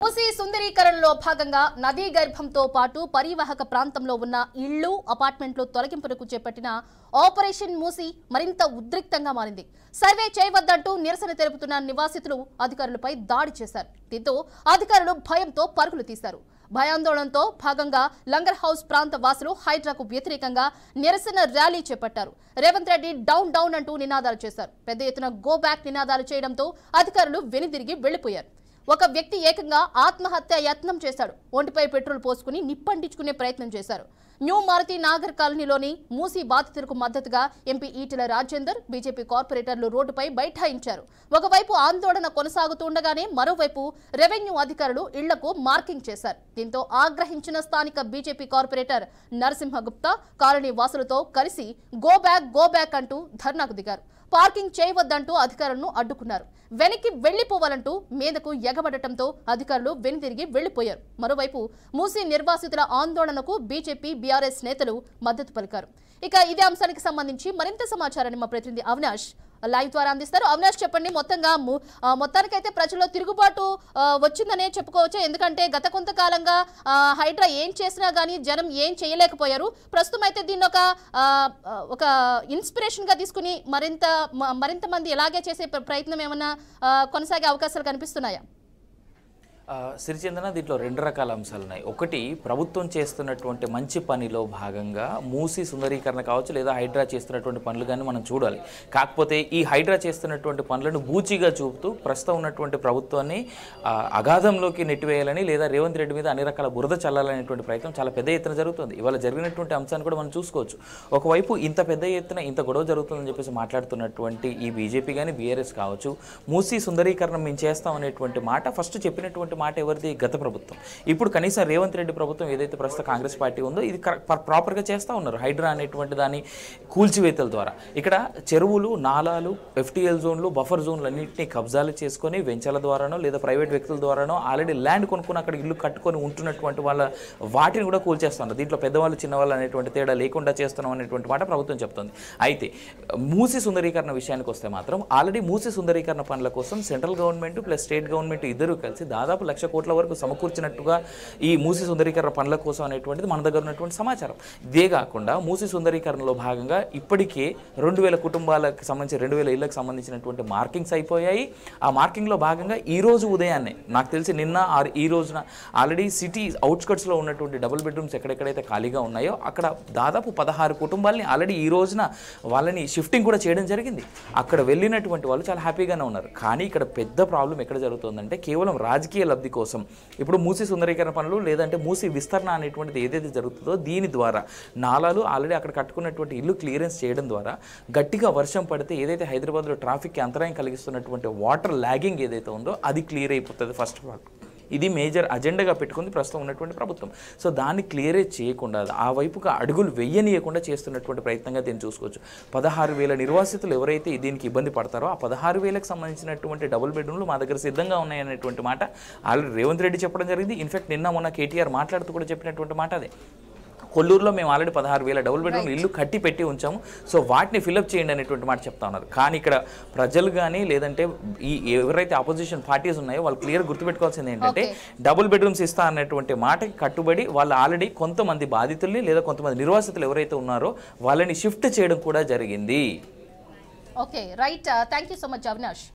మూసీ సుందరీకరణలో భాగంగా నదీ గర్భంతో పాటు పరివాహక ప్రాంతంలో ఉన్న ఇళ్లు అపార్ట్మెంట్లు తొలగింపునకు చేపట్టిన ఆపరేషన్ మూసీ మరింత ఉద్రిక్తంగా మారింది. సర్వే చేయవద్దంటూ నిరసన తెలుపుతున్న నివాసితులు అధికారులపై దాడి చేశారు. దీంతో అధికారులు భయంతో పరుగులు తీశారు. భయాందోళనతో భాగంగా లంగర్ హౌస్ ప్రాంత వాసులు హైడ్రాకు వ్యతిరేకంగా నిరసన ర్యాలీ చేపట్టారు. రేవంత్ రెడ్డి డౌన్ డౌన్ అంటూ నినాదాలు చేశారు. పెద్ద ఎత్తున గో బ్యాక్ నినాదాలు చేయడంతో అధికారులు వెనుదిరిగి వెళ్లిపోయారు. ఒక వ్యక్తి ఏకంగా ఆత్మహత్య యత్నం చేశాడు. ఒంటిపై పెట్రోల్ పోసుకుని నిప్పంటించుకునే ప్రయత్నం చేశారు. న్యూ మారుతి నాగర్ కాలనీలోని మూసీ బాధితులకు మద్దతుగా ఎంపీ ఈటెల రాజేందర్, బీజేపీ కార్పొరేటర్లు రోడ్డుపై బైఠాయించారు. ఒకవైపు ఆందోళన కొనసాగుతుండగానే మరోవైపు రెవెన్యూ అధికారులు ఇళ్లకు మార్కింగ్ చేశారు. దీంతో ఆగ్రహించిన స్థానిక బీజేపీ కార్పొరేటర్ నరసింహగుప్తా కాలనీ వాసులతో కలిసి గో బ్యాక్ అంటూ ధర్నాకు దిగారు. పార్కింగ్ చేయవద్దంటూ అధికారులను అడ్డుకున్నారు. వెనక్కి వెళ్లిపోవాలంటూ మీదకు ఎగబడటంతో అధికారులు వెనుదిరిగి వెళ్లిపోయారు. మరోవైపు మూసీ నిర్వాసితుల ఆందోళనకు బీజేపీ, బీఆర్ఎస్ నేతలు మద్దతు పలికారు. ఇక ఇదే అంశానికి సంబంధించి మరింత సమాచారాన్ని మా ప్రతినిధి అవినాష్ లైవ్ ద్వారా అందిస్తారు. అవినాష్, చెప్పండి. మొత్తానికైతే ప్రజల్లో తిరుగుబాటు వచ్చిందనే చెప్పుకోవచ్చు. ఎందుకంటే గత కొంతకాలంగా హైడ్రా ఏం చేసినా గానీ జనం ఏం చేయలేకపోయారు. ప్రస్తుతం అయితే దీన్ని ఒక ఇన్స్పిరేషన్ గా తీసుకుని మరింత మంది ఇలాగే చేసే ప్రయత్నం ఏమన్నా కొనసాగే అవకాశాలు కనిపిస్తున్నాయా? సిరిచందన, దీంట్లో రెండు రకాల అంశాలు ఉన్నాయి. ఒకటి, ప్రభుత్వం చేస్తున్నటువంటి మంచి పనిలో భాగంగా మూసీ సుందరీకరణ కావచ్చు, లేదా హైడ్రా చేస్తున్నటువంటి పనులు కానీ మనం చూడాలి. కాకపోతే ఈ హైడ్రా చేస్తున్నటువంటి పనులను బూచిగా చూపుతూ ప్రస్తుతం ఉన్నటువంటి ప్రభుత్వాన్ని అగాధంలోకి నెట్టివేయాలని, లేదా రేవంత్ రెడ్డి మీద అన్ని రకాల బురద చల్లాలనేటువంటి ప్రయత్నం చాలా పెద్ద ఎత్తున జరుగుతుంది. ఇవాళ జరిగినటువంటి అంశాన్ని కూడా మనం చూసుకోవచ్చు. ఒకవైపు ఇంత పెద్ద ఎత్తున ఇంత గొడవ జరుగుతుందని చెప్పేసి మాట్లాడుతున్నటువంటి ఈ బీజేపీ కానీ బీఆర్ఎస్ కావచ్చు, మూసీ సుందరీకరణ మేము చేస్తాం అనేటువంటి మాట ఫస్ట్ చెప్పినటువంటి మాట ఎవరిది? గత ప్రభుత్వం. ఇప్పుడు కనీసం రేవంత్ రెడ్డి ప్రభుత్వం ఏదైతే ప్రస్తుత కాంగ్రెస్ పార్టీ ఉందో ఇది ప్రాపర్గా చేస్తూ ఉన్నారు. హైడ్రా అనేటువంటి దాని కూల్చివేతల ద్వారా ఇక్కడ చెరువులు, నాలాలు, ఎఫ్టీఎల్ జోన్లు, బఫర్ జోన్లు అన్నింటినీ కబ్జాలు చేసుకొని వెంచర్ల ద్వారానో లేదా ప్రైవేట్ వ్యక్తుల ద్వారానో ఆల్రెడీ ల్యాండ్ కొనుక్కొని అక్కడ ఇల్లు కట్టుకొని ఉంటున్నటువంటి వాళ్ళ వాటిని కూడా కూల్చేస్తున్నారు. దీంట్లో పెద్దవాళ్ళు చిన్నవాళ్ళు అనేటువంటి తేడా లేకుండా చేస్తున్నాం అనేటువంటి మాట ప్రభుత్వం చెప్తుంది. అయితే మూసీ సుందరీకరణ విషయానికి వస్తే మాత్రం ఆల్రెడీ మూసీ సుందరీకరణ పనుల కోసం central government plus state government ఇద్దరు కలిసి దాదాపు 1,00,000 కోట్ల వరకు సమకూర్చినట్టుగా ఈ మూసీ సుందరీకరణ పనుల కోసం అనేటువంటిది మన దగ్గర ఉన్నటువంటి సమాచారం. ఇదే కాకుండా మూసీ సుందరీకరణలో భాగంగా ఇప్పటికే 2,000 కుటుంబాలకు సంబంధించి 2,000 ఇళ్లకు సంబంధించినటువంటి మార్కింగ్స్ అయిపోయాయి. ఆ మార్కింగ్లో భాగంగా ఈ రోజు ఉదయాన్నే, నాకు తెలిసి నిన్న ఈ రోజున ఆల్రెడీ సిటీ అవుట్స్కట్స్లో ఉన్నటువంటి డబుల్ బెడ్రూమ్స్ ఎక్కడెక్కడైతే ఖాళీగా ఉన్నాయో అక్కడ దాదాపు 16 కుటుంబాలని ఆల్రెడీ ఈ రోజున వాళ్ళని షిఫ్టింగ్ కూడా చేయడం జరిగింది. అక్కడ వెళ్ళినటువంటి వాళ్ళు చాలా హ్యాపీగానే ఉన్నారు. కానీ ఇక్కడ పెద్ద ప్రాబ్లం ఎక్కడ జరుగుతుందంటే కేవలం రాజకీయ లబ్ధి కోసం ఇప్పుడు మూసీ సుందరీకరణ పనులు లేదంటే మూసీ విస్తరణ అనేటువంటిది ఏదైతే జరుగుతుందో దీని ద్వారా నాలాలు ఆల్రెడీ అక్కడ కట్టుకున్నటువంటి ఇల్లు క్లియరెన్స్ చేయడం ద్వారా గట్టిగా వర్షం పడితే ఏదైతే హైదరాబాద్లో ట్రాఫిక్కి అంతరాయం కలిగిస్తున్నటువంటి వాటర్ ల్యాగింగ్ ఏదైతే ఉందో అది క్లియర్ అయిపోతుంది. ఫస్ట్ ఆఫ్ ఆల్ ఇది మేజర్ అజెండాగా పెట్టుకుంది ప్రస్తుతం ఉన్నటువంటి ప్రభుత్వం. సో దాన్ని క్లియరేజ్ చేయకుండా ఆ వైపుగా అడుగులు వెయ్యనీయకుండా చేస్తున్నటువంటి ప్రయత్నంగా దీన్ని చూసుకోవచ్చు. 16,000 నిర్వాసితులు ఎవరైతే దీనికి ఇబ్బంది పడతారో ఆ 16,000కి సంబంధించినటువంటి డబుల్ బెడ్రూమ్లు మా దగ్గర సిద్ధంగా ఉన్నాయనేటువంటి మాట ఆల్రెడీ రేవంత్ రెడ్డి చెప్పడం జరిగింది. ఇన్ఫాక్ట్ నిన్న మొన్న కేటీఆర్ మాట్లాడుతూ కూడా చెప్పినటువంటి మాట అదే. కొల్లూరులో మేము ఆల్రెడీ 16,000 డబుల్ బెడ్రూమ్ ఇల్లు కట్టి పెట్టి ఉంచాము, సో వాటిని ఫిల్అప్ చేయండి అనేటువంటి మాట చెప్తా ఉన్నారు. కానీ ఇక్కడ ప్రజలు కానీ లేదంటే ఈ ఎవరైతే ఆపోజిషన్ పార్టీస్ ఉన్నాయో వాళ్ళు క్లియర్ గుర్తుపెట్టుకోవాల్సింది ఏంటంటే డబుల్ బెడ్రూమ్స్ ఇస్తా అన్నటువంటి మాటకి కట్టుబడి వాళ్ళు ఆల్రెడీ కొంతమంది బాధితుల్ని లేదా కొంతమంది నిర్వాసితులు ఎవరైతే ఉన్నారో వాళ్ళని షిఫ్ట్ చేయడం కూడా జరిగింది. Okay, right. Thank you so much Avinash.